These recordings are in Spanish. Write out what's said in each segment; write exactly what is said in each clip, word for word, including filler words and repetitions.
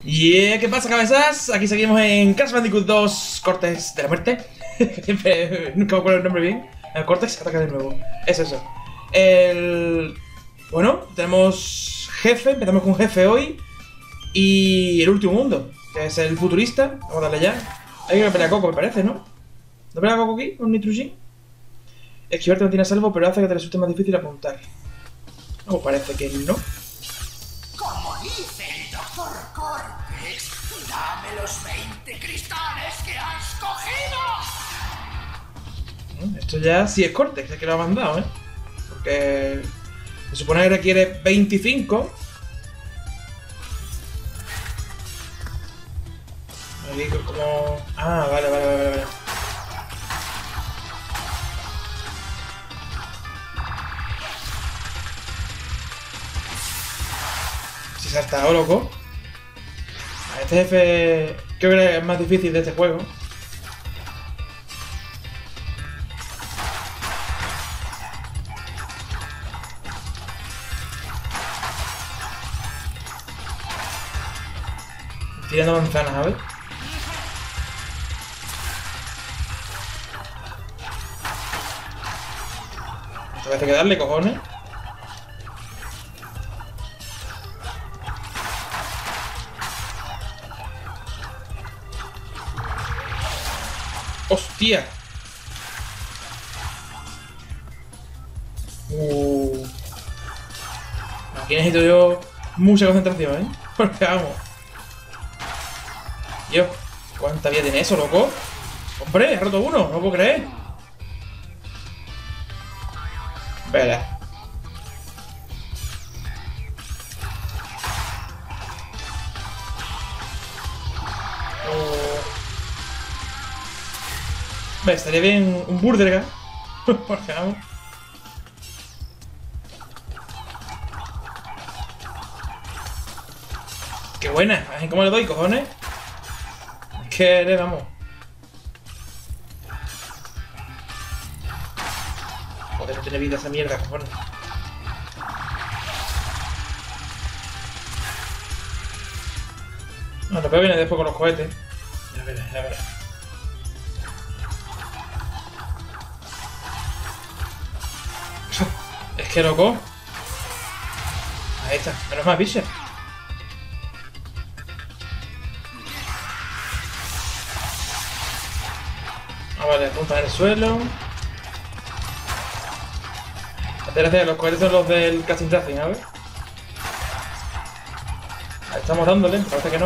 Yeah, ¿qué pasa, cabezas? Aquí seguimos en Crash Bandicoot dos Cortes de la Muerte. Nunca me acuerdo el nombre bien. El Cortex ataca de nuevo. Es eso. El... Bueno, tenemos jefe. Empezamos con jefe hoy. Y el último mundo, que es el futurista. Vamos a darle ya. Hay que pelear a Coco, me parece, ¿no? ¿No pelea a Coco aquí? ¿Un Nitrogin? Esquivarte no tiene a salvo, pero hace que te resulte más difícil apuntar. No, parece que no. Como dice el doctor Cortex, dame los veinte cristales que has cogido. Esto ya sí es Cortex, es que lo ha mandado, ¿eh? Porque se supone que requiere veinticinco. Aquí como... Ah, vale, vale, vale, vale. Si se ha estado loco. Este jefe creo que es más difícil de este juego. Tirando manzanas, a ver. Esto parece que darle, cojones. ¡Hostia! Uh. Aquí necesito yo mucha concentración, ¿eh? Porque vamos. Dios, ¿cuánta vida tiene eso, loco? ¡Hombre! He roto uno, no puedo creer. Vela. Oh. Ve, estaría bien un Burderga. Porque vamos. ¡Qué buena! ¿Cómo le doy, cojones? Es que le vamos. Joder, no tiene vida esa mierda, cojones. No, lo peor viene después con los cohetes. Ya verás, ya verás. Es que loco. Ahí está, menos mal, bicha. Ah, vale, apunta en el suelo. Gracias, los cohetes son los del Casting Racing, a ver. Ahí estamos dándole, parece que no.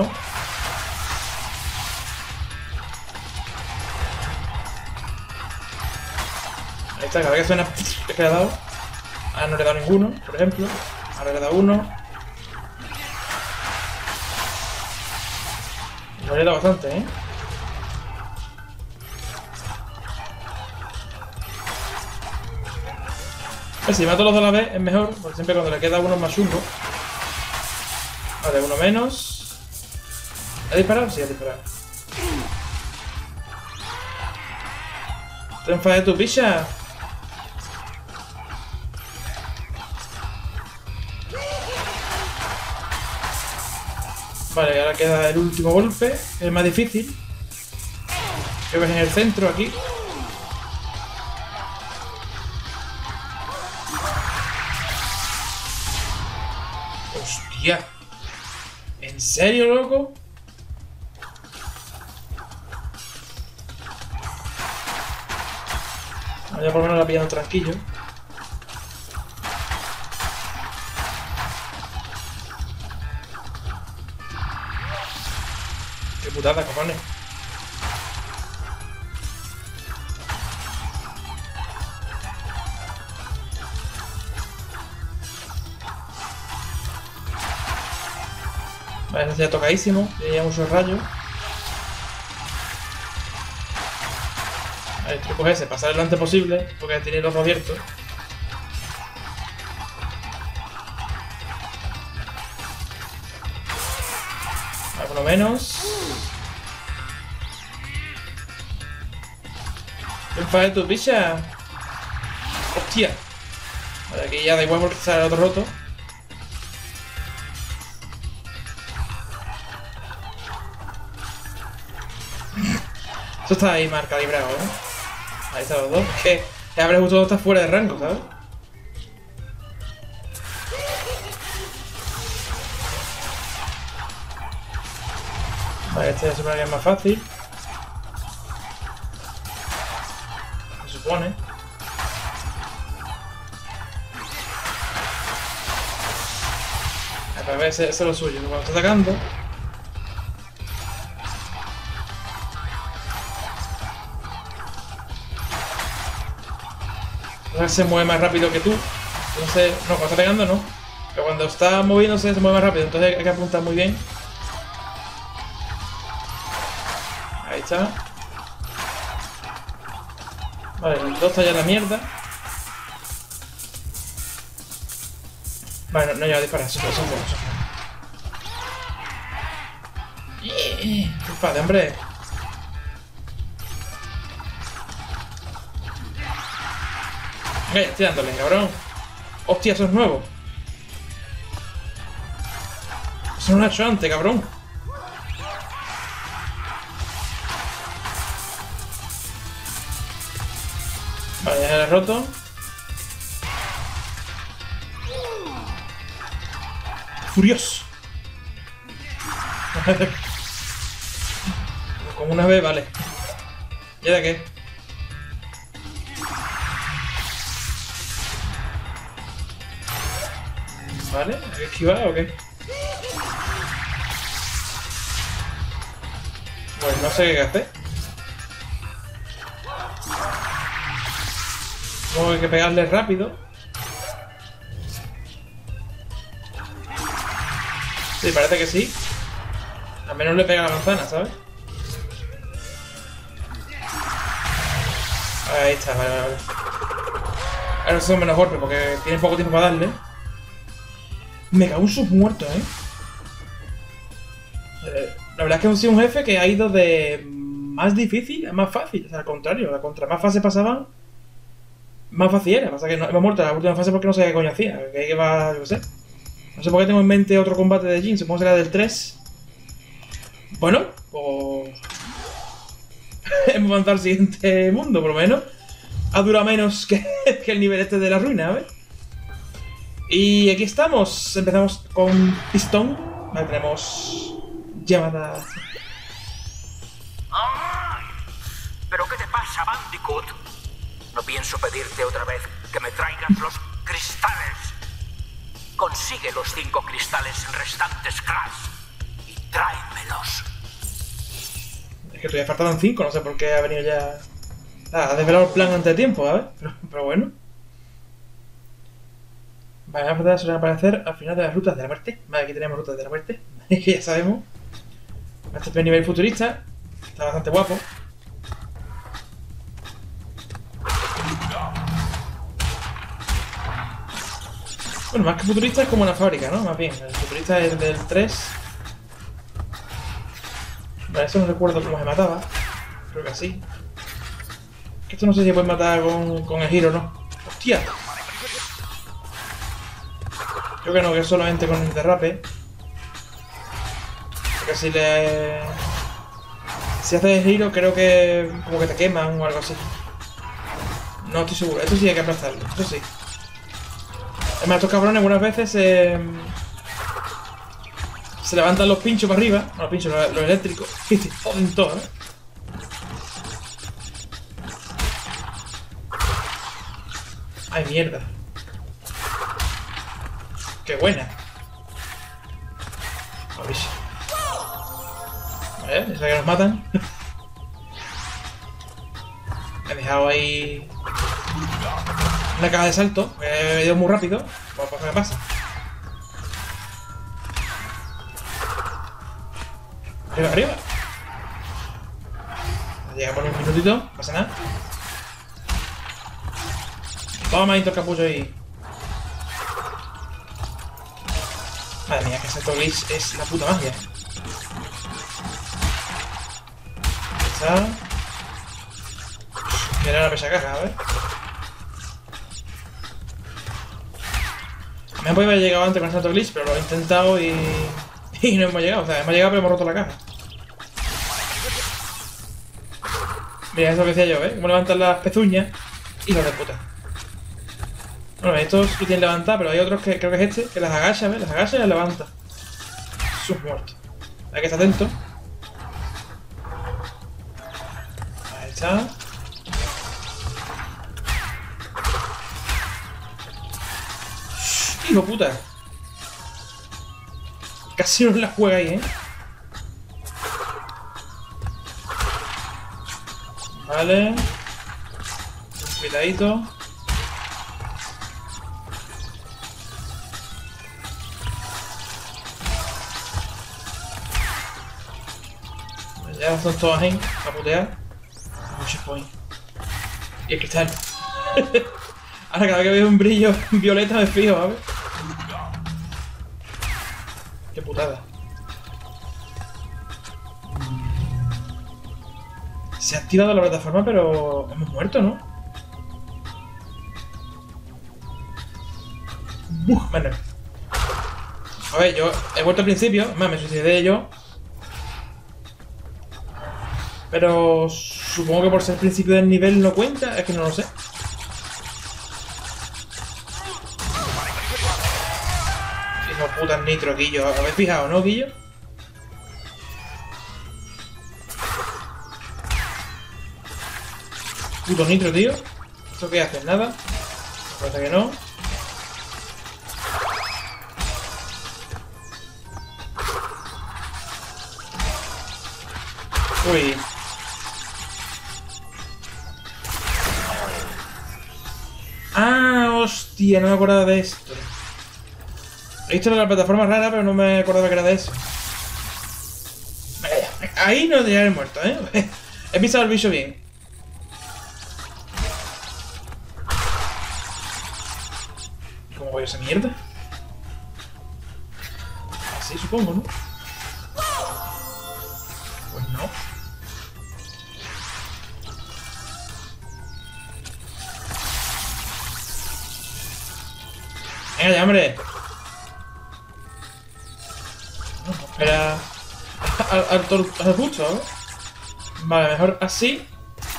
Ahí está, cada vez que suena. Es que le he dado. Ah, no le he dado ninguno, por ejemplo. Ahora le he dado uno. No le he dado bastante, ¿eh? Si mato los dos a la vez es mejor, porque siempre cuando le queda uno es más chungo. Vale, uno menos. ¿Ha disparado? Sí, ha disparado. ¿Te enfades tu picha? Vale, ahora queda el último golpe, el más difícil. Creo que es en el centro, aquí. ¡Hostia! ¿En serio, loco? Ya por lo menos la pillando tranquilo. ¡Qué putada, cojones! Vale, este ya tocadísimo, ya lleva muchos rayos. Vale, el truco es ese, pasar lo antes posible, porque tiene los ojos abiertos. Vale, por lo menos. ¡Enfade tu picha! ¡Hostia! Vale, aquí ya da igual porque sale el otro roto. Eso está ahí mal calibrado, ¿eh? Ahí están los dos. Que el abre justo está fuera de rango, ¿sabes? Vale, este se supone que es más fácil. Se supone. A ver, ese, ese es lo suyo. Cuando está atacando. Se mueve más rápido que tú. Entonces, no, cuando está pegando no. Pero cuando está moviéndose se mueve más rápido. Entonces hay que apuntar muy bien. Ahí está. Vale, el dos está ya en la mierda. Vale, no, no lleva a disparar. Eso es bueno, eso es bueno. Enfade, hombre. Venga, estoy dándole, cabrón. Hostia, eso es nuevo. Eso no lo he hecho antes, cabrón. Vale, ya le he roto. Furioso. Como una vez, vale. ¿Y ahora qué? Vale, ¿hay que esquivar o qué? Pues no sé qué hacer. Tengo que pegarle rápido. Sí, parece que sí. Al menos le pega la manzana, ¿sabes? Ahí está, vale, vale, vale. Ahora son menos golpes porque tiene poco tiempo para darle. Me cago en sus muertos, ¿eh? ¿eh? La verdad es que ha sido un jefe que ha ido de más difícil a más fácil. O sea, al contrario, la contra más fases pasaban, más fácil era. Pasa que no, hemos muerto en la última fase porque no sé qué coño hacía. Que hay que va, yo qué sé. No sé por qué tengo en mente otro combate de Jin. Supongo que será del tres. Bueno, pues... hemos avanzado al siguiente mundo, por lo menos. Ha durado menos que, que el nivel este de la ruina, a ver. Y aquí estamos. Empezamos con Pistón. Vale, tenemos... llamada... ¡Ay! ¿Pero qué te pasa, Bandicoot? No pienso pedirte otra vez que me traigas los cristales. Consigue los cinco cristales restantes, Crash, y tráemelos. Es que todavía faltaban cinco, no sé por qué ha venido ya... Ah, ha desvelado el plan antes de tiempo, a ver. Pero, pero bueno. Vale, las batallas suelen aparecer al final de las rutas de la muerte. Vale, aquí tenemos rutas de la muerte. Que ya sabemos. Este es el nivel futurista. Está bastante guapo. Bueno, más que futurista es como una fábrica, ¿no? Más bien, el futurista es el del tres. Vale, eso no recuerdo cómo se mataba. Creo que así. Esto no sé si se puede matar con, con el giro o no. ¡Hostia! Creo que no, que es solamente con el derrape. Porque si le... si haces el giro, creo que como que te queman o algo así. No estoy seguro. Esto sí hay que aplastarlo. Esto sí. Además, estos cabrones algunas veces eh, se levantan los pinchos para arriba. No, los pinchos, los, los eléctricos. Y te joden todo, ¿eh? Ay, mierda. Qué buena. A ver. Vale, esa que nos matan. Me he dejado ahí una caja de salto. Me he ido muy rápido. Pues, ¿qué me pasa? Arriba, arriba. Llega por un minutito, no pasa nada. Toma, manito capullo ahí. Madre mía, que ese glitch es la puta magia. Esa. Mira la pesa caja, a ver. Me han podido haber llegado antes con ese glitch, pero lo he intentado y... y no hemos llegado. O sea, hemos llegado pero hemos roto la caja. Mira, eso que decía yo, ¿eh? Cómo levantan las pezuñas y los de puta. Bueno, estos lo tienen levantadas, pero hay otros que creo que es este, que las agacha, ¿ves? Las agacha y las levanta. Sus muertos. Hay que estar atento. Ahí está. Hijo puta. Casi no la juega ahí, ¿eh? Vale. Cuidadito. Ya son todas ahí, a putear. Muchos point. Y el cristal. Ahora cada vez que veo un brillo violeta me fijo, ¿sabes? Qué putada. Se ha activado la plataforma, pero hemos muerto, ¿no? Buf, bueno. A ver, yo he vuelto al principio, más me suicidé yo. Pero supongo que por ser el principio del nivel no cuenta, es que no lo sé. Hijo puta nitro, Guillo. ¿Habéis fijado, no, Guillo? Puto nitro, tío. ¿Esto qué hace? Nada. Parece que no. Uy. Ah, hostia, no me acordaba de esto. He visto la plataforma rara, pero no me acordaba que era de eso. Ahí no debería haber muerto, ¿eh? He pisado el bicho bien. ¿Cómo voy a esa mierda? Así supongo, ¿no? Pues no. Venga ya, hombre. No, espera al, al, al arbusto, ¿eh? Vale, mejor así.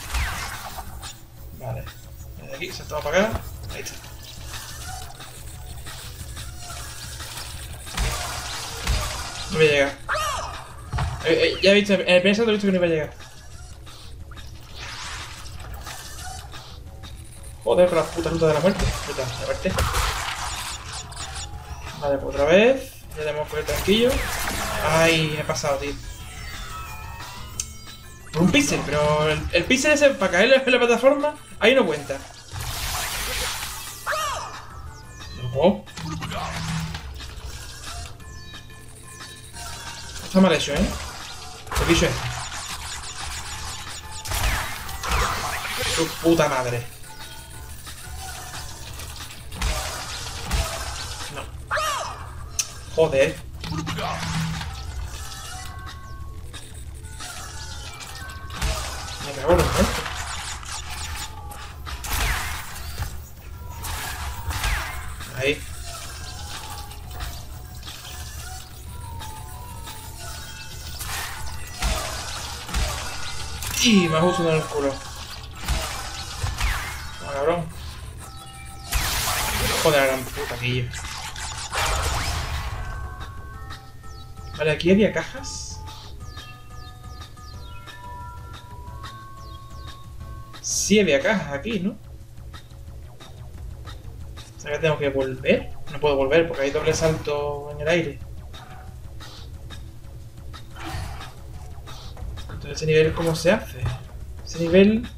Vale. Desde aquí, se toma para acá. Ahí está. No voy a llegar. Eh, eh, ya he visto, en el primer salto he visto que no iba a llegar. Joder, con la puta ruta de la muerte. Puta, la muerte. Vale, pues otra vez. Ya tenemos que ir tranquilo. Ay, me he pasado, tío. Por un píxel, pero el, el píxel ese para caer en la plataforma, ahí no cuenta. ¿No? Está mal hecho, ¿eh? El bicho es. Su puta madre. No. Joder. Me cago en el muerto. Ahí. Y me ha gustado en el culo. Oh, cabrón. Joder, la gran puta aquí. Vale, aquí había cajas. Sí había cajas aquí, ¿no? O sea que tengo que volver. No puedo volver porque hay doble salto en el aire. Entonces, ¿ese nivel cómo se hace? Ese nivel...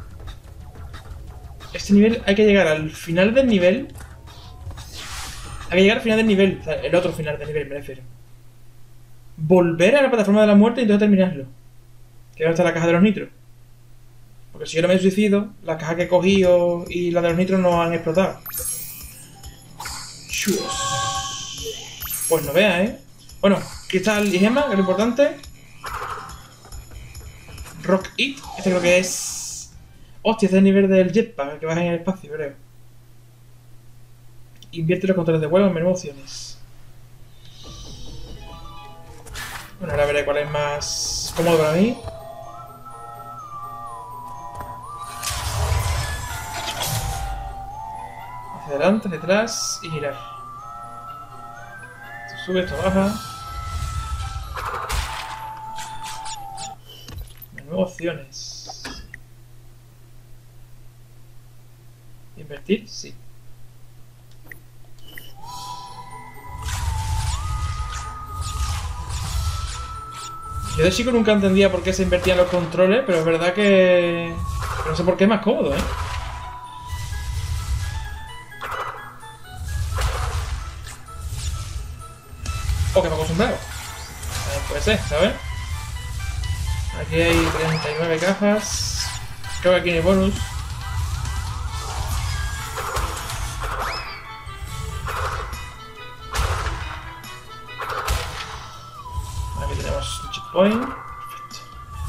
Este nivel hay que llegar al final del nivel. Hay que llegar al final del nivel. O sea, el otro final del nivel, me refiero. Volver a la plataforma de la muerte y entonces terminarlo. Que ahora está la caja de los nitros. Porque si yo no me suicido, la caja que he cogido y la de los nitros no han explotado. Pues no veas, ¿eh? Bueno, cristal y gema, que es lo importante. Rock It, este creo que es... Hostia, este es el nivel del jetpack, que vas en el espacio, creo. Invierte los controles de vuelo en menú opciones. Bueno, ahora veré cuál es más cómodo para mí. adelante, detrás y girar. Esto sube, esto baja. Menú opciones. ¿Invertir? Sí. Yo de chico nunca entendía por qué se invertían los controles, pero es verdad que... no sé por qué es más cómodo, ¿eh? O que me he acostumbrado. Eh, puede ser, ¿sabes? Aquí hay treinta y nueve cajas. Creo que aquí hay bonus. Aquí tenemos un checkpoint. Perfecto.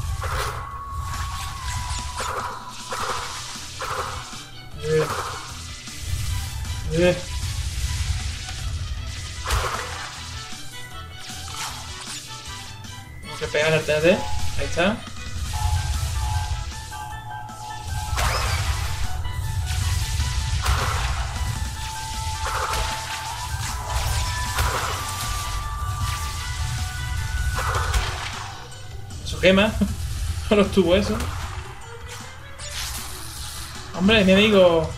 Bien. Bien. Tengo que pegar el T N T. Ahí está. Eso quema. No los tuvo eso. Hombre, mi amigo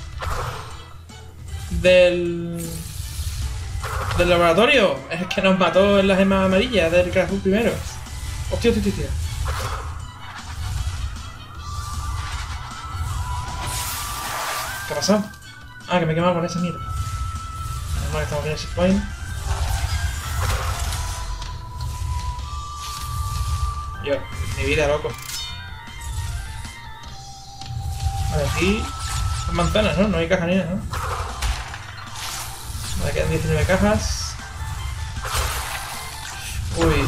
del del laboratorio es el que nos mató en las gemas amarillas del Crash primero. Hostia, hostia, hostia. ¿Qué ha pasado? Ah, que me he quemado con esa mierda. Además que estamos bien en ese point. Yo, mi vida, loco. Vale, aquí son manzanas, ¿no? No hay caja ni nada, ¿no? Vale, quedan diecinueve cajas. Uy.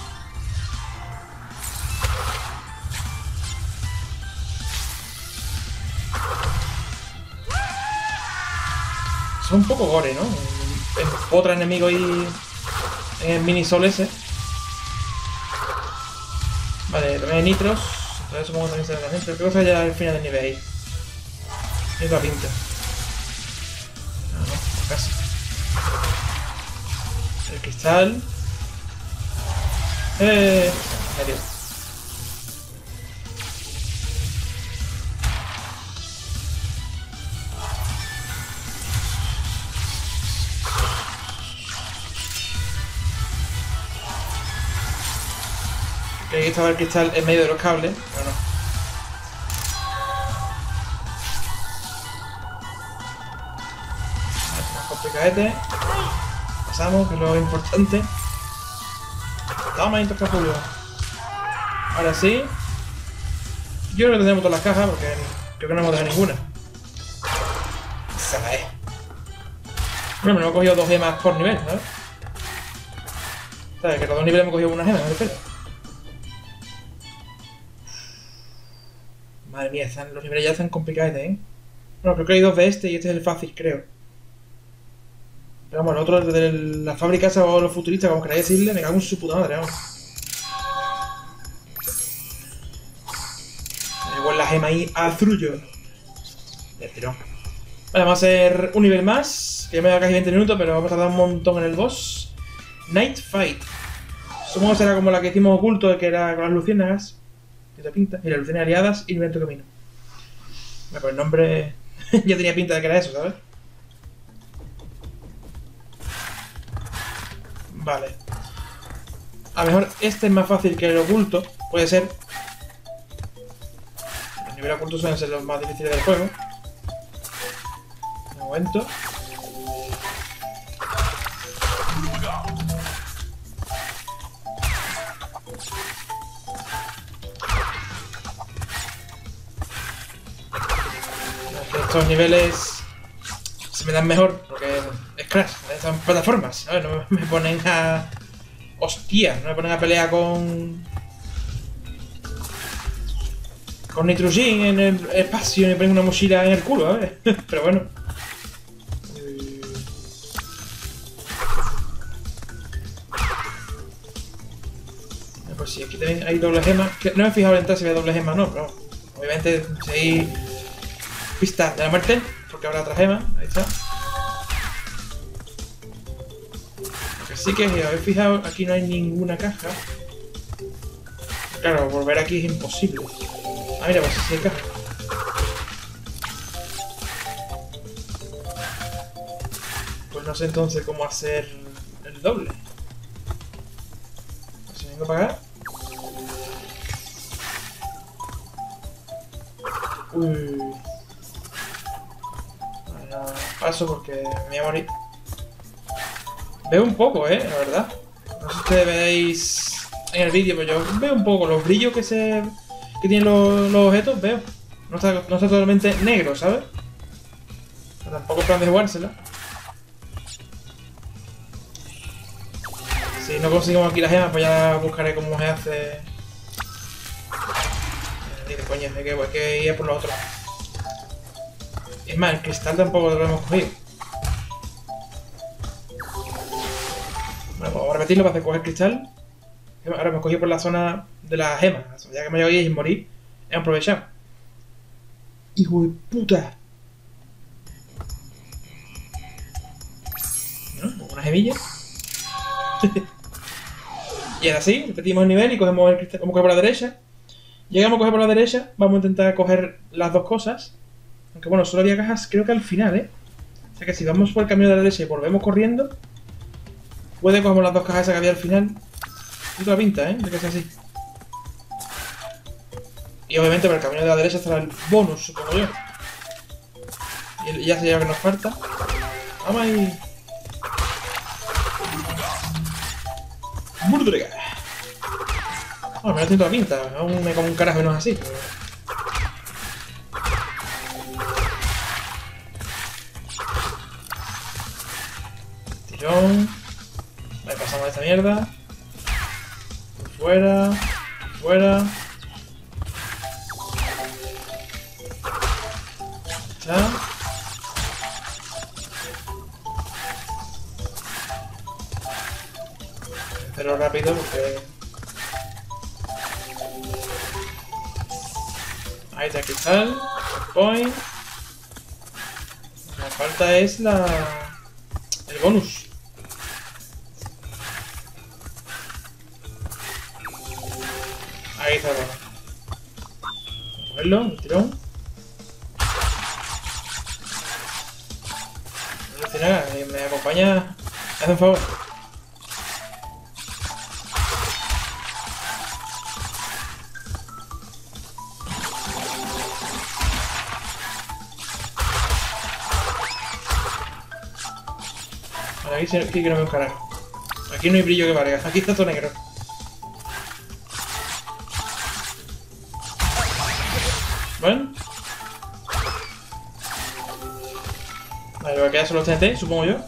Son un poco gore, ¿no? Otro enemigo ahí en el mini sol ese. Vale, también hay nitros. Entonces supongo que también se da gente. Creo que ya al final del nivel ahí. Es la pinta. No, no, casi. El cristal. Eh. Medio. Aquí estaba el cristal en medio de los cables, pero no. Es más complicadete. Pasamos, que es lo importante. Toma, intercapulio. Ahora sí. Yo creo que tenemos todas las cajas porque creo que no hemos dejado ninguna. Esa es. Bueno, me hemos cogido dos gemas por nivel, ¿sabes? ¿Sabes? Que los dos niveles hemos cogido una gema, me refiero. Madre mía, están, los niveles ya están complicados, ¿eh? Bueno, creo que hay dos de este y este es el fácil, creo. Pero vamos, el otro de la fábrica esa o los futuristas, como queráis decirle, me cago en su puta madre, vamos. Me llevo la gema ahí a Zrullo. Del tirón. Vale, vamos a hacer un nivel más, que ya me da casi veinte minutos, pero vamos a tardar un montón en el boss. Night Fight. Supongo que será como la que hicimos oculto, que era con las luciérnagas. Esta pinta. Y las luciérnagas aliadas y Viento Camino. Bueno, pues el nombre ya tenía pinta de que era eso, ¿sabes? Vale. A lo mejor este es más fácil que el oculto. Puede ser. Los niveles ocultos suelen ser los más difíciles del juego. Un momento. Estos niveles se me dan mejor porque es Crash, son plataformas, ¿sabes? No me ponen a... Hostia, no me ponen a pelear con... Con Nitrogin en el espacio y me ponen una mochila en el culo, ¿sabes? Pero bueno. Pues sí, aquí también hay doble gema. No me he fijado en entrar si había doble gema o no, pero obviamente si hay... Pista de la muerte, porque habrá otra gema, ahí está. sí que, si habéis fijado, aquí no hay ninguna caja. Claro, volver aquí es imposible. Ah, mira, pues sí hay caja. Pues no sé entonces cómo hacer el doble. Si vengo para acá. Uy. Bueno, paso porque me voy a morir. Veo un poco, eh, la verdad. No sé si ustedes veis en el vídeo, pero yo veo un poco los brillos que se que tienen los, los objetos, veo. No está, no está totalmente negro, ¿sabes? Pero tampoco plan de jugársela. Si no conseguimos aquí las gemas, pues ya buscaré cómo se hace. Ni de coña, hay que, hay que ir por los otros. Es más, el cristal tampoco lo hemos cogido. Bueno, pues vamos a repetirlo para hacer coger cristal. Ahora me he cogido por la zona de las gemas. Ya que me voy a ir morir, he aprovechado. ¡Hijo de puta! Bueno, una semilla. Y ahora sí, repetimos el nivel y cogemos el cristal. Vamos a coger por la derecha. Llegamos a coger por la derecha. Vamos a intentar coger las dos cosas. Aunque bueno, solo había cajas creo que al final, ¿eh? O sea que si vamos por el camino de la derecha y volvemos corriendo, puede cogemos las dos cajas esas que había al final. Y toda pinta, ¿eh? De que sea así. Y obviamente por el camino de la derecha estará el bonus, supongo yo. Y ya sé lo que nos falta. Vamos ahí. Murdrega. Bueno, me lo tiene toda pinta. Aún me como un carajo menos así. Tirón. Vale, pasamos esta mierda. Fuera. Fuera. Ya. Hacerlo rápido porque... Ahí está el cristal. Point. Lo que me falta es la... el bonus. Ahí está el bonus. Vamos a verlo, un tirón. No dice nada, me acompaña. Haz un favor. Aquí, aquí que no veo un carajo. Aquí no hay brillo que valga. Aquí está todo negro. ¿Vale? Vale, lo que queda son los T N T, supongo yo.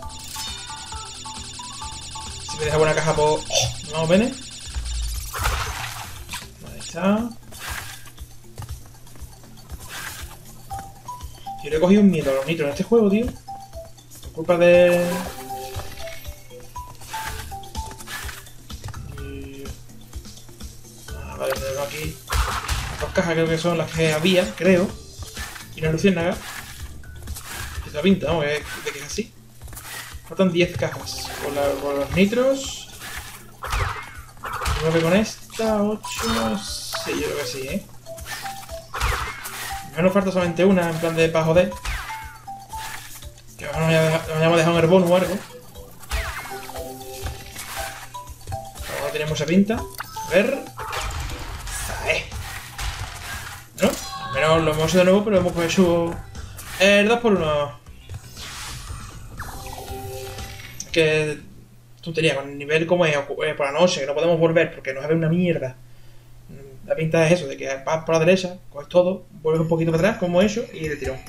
Si me deja buena caja, pues... No, ven. Ahí está. Yo le he cogido un miedo a los nitros en este juego, tío. Por culpa de... Vale, tenemos aquí dos cajas, creo que son las que había, creo. Y una luciérnaga. Esta pinta, vamos, de que es así. Faltan diez cajas. Con, la, con los nitros. nueve con esta, ocho... Sí, yo creo que sí, ¿eh? Me nos falta solamente una, en plan de pa' joder. Que nos hayamos dejado un herbón o algo. Ahora no tiene mucha pinta. A ver... ¿No? Al menos lo hemos hecho de nuevo, pero hemos hecho el dos por uno. Que tontería, con el nivel como es por la noche, que no podemos volver porque nos ve una mierda. La pinta es eso, de que vas por la derecha, coges todo, vuelves un poquito para atrás, como he hecho, y de tirón.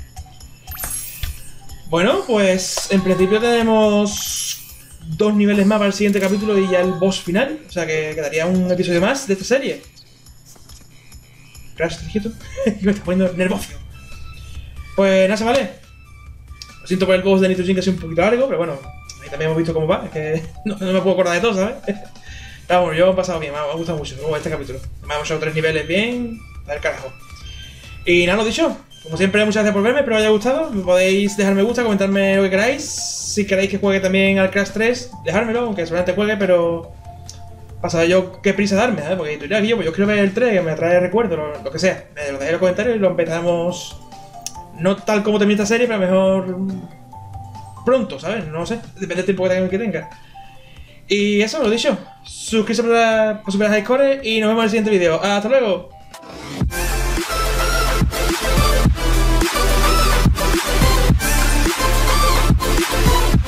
Bueno, pues en principio tenemos dos niveles más para el siguiente capítulo y ya el boss final. O sea que quedaría un episodio más de esta serie. Crash, quieto. Me está poniendo nervioso. Pues nada, vale. Lo siento por el boss de Nitrogin, que ha sido un poquito largo, pero bueno, ahí también hemos visto cómo va. Es que no, no me puedo acordar de todo, ¿sabes? Pero bueno, yo me he pasado bien, me ha gustado mucho como este capítulo. Me hemos hecho tres niveles bien, a ver carajo. Y nada, lo dicho, Como siempre, muchas gracias por verme, espero que os haya gustado. Me podéis dejar me gusta, comentarme lo que queráis. Si queréis que juegue también al Crash tres, dejármelo, aunque seguramente juegue, pero... Pasa yo qué prisa darme, ¿sabes? Porque tú dirás, yo, pues yo quiero ver el tres, que me trae recuerdo, lo, lo que sea. Me lo dejéis en los comentarios y lo empezamos... No tal como termina esta serie, pero mejor... Pronto, ¿sabes? No sé, depende del tiempo que tenga. Que tenga. Y eso, lo dicho. Suscríbete para, para superar high score y nos vemos en el siguiente vídeo. ¡Hasta luego! We'll be right back.